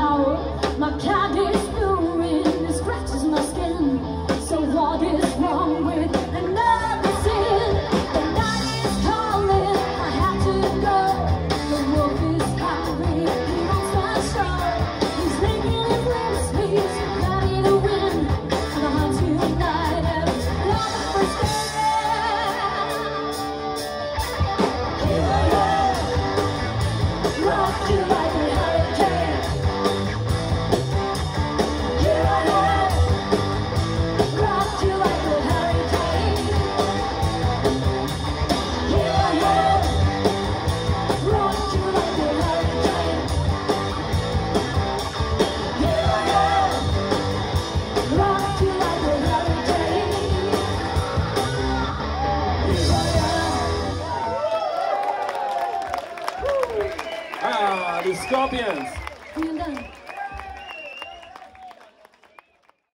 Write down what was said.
loud. My cat is purring, it scratches my skin. So what is wrong with another sin? The night is calling, I have to go. The wolf is hungry, he wants my soul. He's licking his lips, he's ready to win. And I'm tonight, every love for Here I am, rock you like a hurricane. Here I am, rock you like a hurricane. Here I am, rock you like a hurricane. Here I am, rock you like a hurricane. Here I am. Ah, the Scorpions.